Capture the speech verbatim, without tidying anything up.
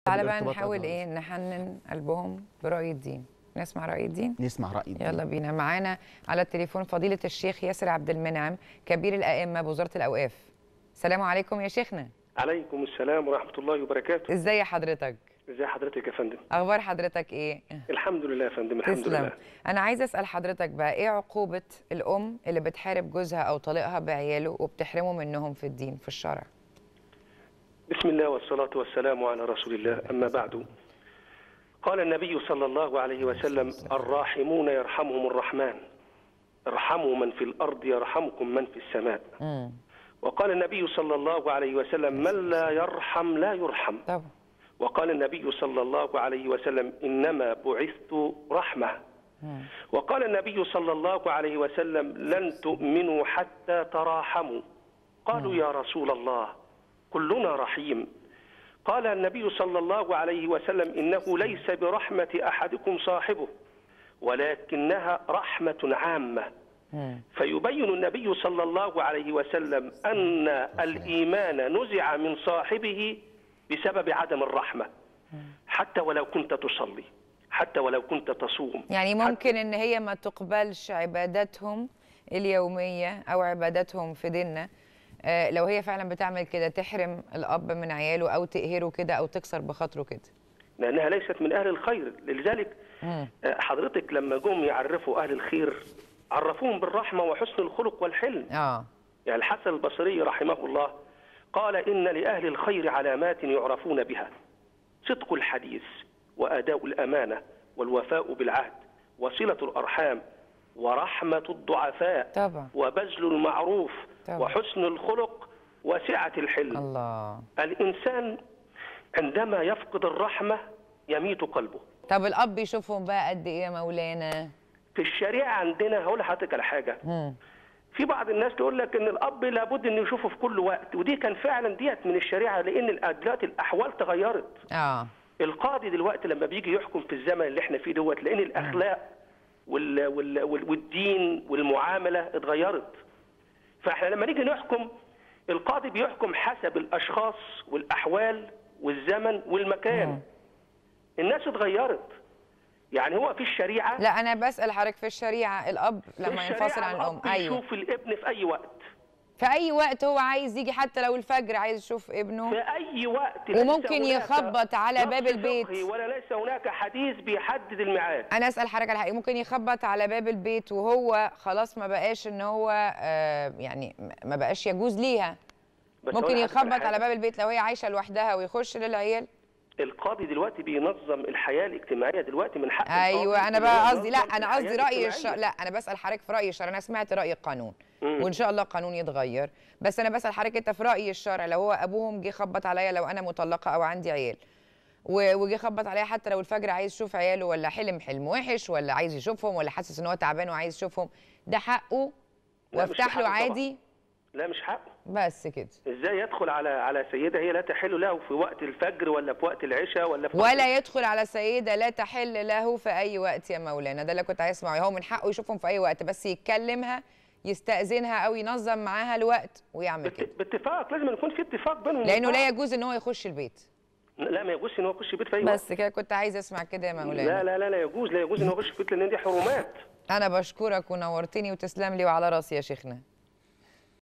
تعالى بقى نحاول ايه نحنن قلبهم برأي الدين. نسمع رأي الدين؟ نسمع رأي الدين. يلا بينا. معانا على التليفون فضيلة الشيخ ياسر عبد المنعم كبير الأئمة بوزارة الأوقاف. السلام عليكم يا شيخنا. عليكم السلام ورحمة الله وبركاته. ازاي حضرتك؟ ازي حضرتك يا فندم؟ أخبار حضرتك ايه؟ الحمد لله يا فندم، الحمد تسلم. لله. أنا عايزة أسأل حضرتك بقى ايه عقوبة الأم اللي بتحارب جوزها أو طليقها بعياله وبتحرمه منهم في الدين في الشرع؟ بسم الله والصلاة والسلام على رسول الله، أما بعد. قال النبي صلى الله عليه وسلم: الراحمون يرحمهم الرحمن، ارحموا من في الأرض يرحمكم من في السماء. امم وقال النبي صلى الله عليه وسلم: من لا يرحم لا يرحم. طبعا. وقال النبي صلى الله عليه وسلم: إنما بعثت رحمة. مم. وقال النبي صلى الله عليه وسلم: لن تؤمنوا حتى تراحموا. قالوا: يا رسول الله كلنا رحيم. قال النبي صلى الله عليه وسلم: إنه ليس برحمة أحدكم صاحبه، ولكنها رحمة عامة. مم. فيبين النبي صلى الله عليه وسلم أن الإيمان نزع من صاحبه بسبب عدم الرحمة، حتى ولو كنت تصلي، حتى ولو كنت تصوم. يعني ممكن ان هي ما تقبلش عباداتهم اليومية او عباداتهم في ديننا آه لو هي فعلا بتعمل كده، تحرم الاب من عياله او تقهره كده او تكسر بخاطره كده، لأنها ليست من أهل الخير. لذلك مم. حضرتك لما جم يعرفوا أهل الخير عرفوهم بالرحمة وحسن الخلق والحلم. اه يعني الحسن البصري رحمه الله قال: إن لأهل الخير علامات يعرفون بها: صدق الحديث، وأداء الأمانة، والوفاء بالعهد، وصلة الأرحام، ورحمة الضعفاء، طبعا، وبذل المعروف، طبعا، وحسن الخلق، وسعة الحلم. الله. الإنسان عندما يفقد الرحمة يميت قلبه. طب الاب يشوفهم بقى قد ايه يا مولانا؟ في الشريعة عندنا هقول لحضرتك على حاجة. مم. في بعض الناس تقول لك ان الاب لابد انه يشوفه في كل وقت، ودي كان فعلا ديت من الشريعه، لان دلوقتي الاحوال تغيرت. اه القاضي دلوقتي لما بيجي يحكم في الزمن اللي احنا فيه دوت، لان الاخلاق وال وال وال والدين والمعامله اتغيرت. فاحنا لما نيجي نحكم، القاضي بيحكم حسب الاشخاص والاحوال والزمن والمكان. مم. الناس اتغيرت. يعني هو في الشريعه، لا انا بسأل حضرتك في الشريعة الاب لما ينفصل عن الام، ايوه، يشوف الابن في اي وقت، في اي وقت هو عايز يجي، حتى لو الفجر عايز يشوف ابنه في اي وقت، وممكن يخبط على باب البيت، ولا ليس هناك حديث بيحدد الميعاد. انا اسال حضرتك على حاجه، ممكن يخبط على باب البيت وهو خلاص ما بقاش ان هو آه يعني ما بقاش يجوز ليها، ممكن يخبط على باب البيت لو هي عايشه لوحدها ويخش للعيال. القاضي دلوقتي بينظم الحياه الاجتماعيه دلوقتي من حق. ايوه انا بقى قصدي، لا انا قصدي راي الشرع، لا انا بسال حضرتك في راي الشرع. انا سمعت راي القانون مم. وان شاء الله القانون يتغير، بس انا بسال حضرتك انت في راي الشرع، لو هو ابوهم جه خبط عليا، لو انا مطلقه او عندي عيال وجه خبط عليا حتى لو الفجر عايز يشوف عياله، ولا حلم حلم وحش، ولا عايز يشوفهم، ولا حاسس ان هو تعبان وعايز يشوفهم، ده حقه وافتح له عادي؟ طبعا. لا مش حقه. بس كده. ازاي يدخل على على سيده هي لا تحل له في وقت الفجر، ولا في وقت العشاء، ولا في وقت ولا يدخل على سيده لا تحل له في اي وقت يا مولانا؟ ده اللي كنت عايز اسمعه. هو من حقه يشوفهم في اي وقت، بس يتكلمها، يستأذنها او ينظم معاها الوقت ويعمل كده باتفاق. لازم يكون في اتفاق بينهم، لانه لا يجوز ان هو يخش البيت. لا ما يجوزش ان هو يخش البيت في اي وقت. بس كده كنت عايز اسمع كده يا مولانا. لا لا لا لا يجوز، لا يجوز ان هو يخش البيت، لان دي حرمات. انا بشكرك ونورتني وتسلم لي وعلى راسي يا شيخنا.